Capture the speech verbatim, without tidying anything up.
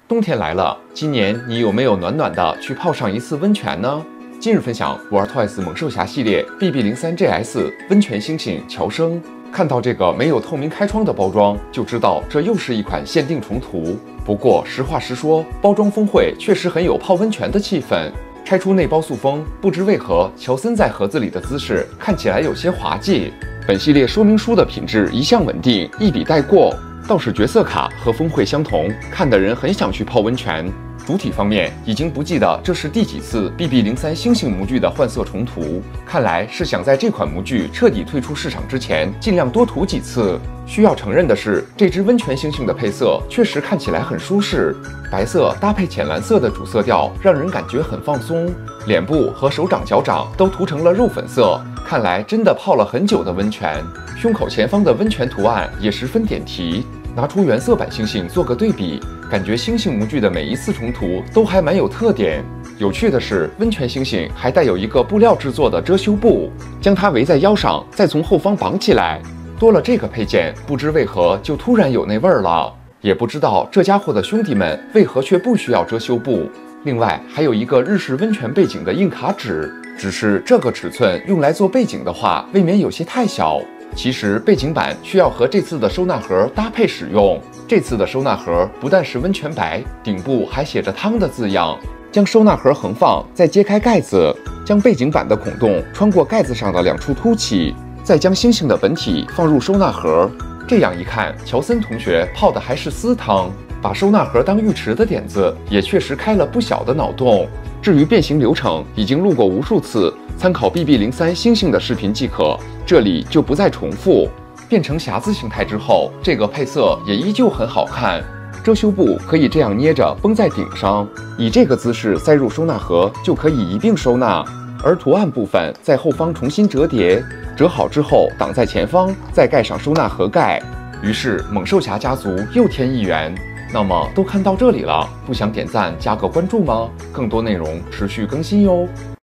冬天来了，今年你有没有暖暖的去泡上一次温泉呢？今日分享玩 Twice 猛兽侠系列 B B 零三 G S 温泉星星乔生。看到这个没有透明开窗的包装，就知道这又是一款限定重涂。不过实话实说，包装峰会确实很有泡温泉的气氛。拆出内包塑封，不知为何乔森在盒子里的姿势看起来有些滑稽。本系列说明书的品质一向稳定，一笔带过。倒是角色卡和峰会相同，看的人很想去泡温泉。主体方面已经不记得这是第几次 B B 零三 星星模具的换色重涂，看来是想在这款模具彻底退出市场之前，尽量多涂几次。需要承认的是，这只温泉星星的配色确实看起来很舒适，白色搭配浅蓝色的主色调，让人感觉很放松。脸部和手掌、脚掌都涂成了肉粉色，看来真的泡了很久的温泉。胸口前方的温泉图案也十分点题。拿出原色版星星做个对比，感觉星星模具的每一次重涂都还蛮有特点。有趣的是，温泉星星还带有一个布料制作的遮羞布，将它围在腰上，再从后方绑起来。多了这个配件，不知为何就突然有那味儿了。也不知道这家伙的兄弟们为何却不需要遮羞布。另外还有一个日式温泉背景的硬卡纸，只是这个尺寸用来做背景的话，未免有些太小。其实背景板需要和这次的收纳盒搭配使用。这次的收纳盒不但是温泉白，顶部还写着汤的字样。将收纳盒横放，再揭开盖子，将背景板的孔洞穿过盖子上的两处凸起，再将星星的本体放入收纳盒。这样一看，乔森同学泡的还是私汤，把收纳盒当浴池的点子也确实开了不小的脑洞。至于变形流程，已经录过无数次，参考 B B 零三 星星的视频即可，这里就不再重复。变成匣子形态之后，这个配色也依旧很好看。遮羞布可以这样捏着绷在顶上，以这个姿势塞入收纳盒就可以一并收纳。而图案部分在后方重新折叠，折好之后挡在前方，再盖上收纳盒盖。于是猛兽侠家族又添一员。那么都看到这里了，不想点赞加个关注吗？更多内容持续更新哟。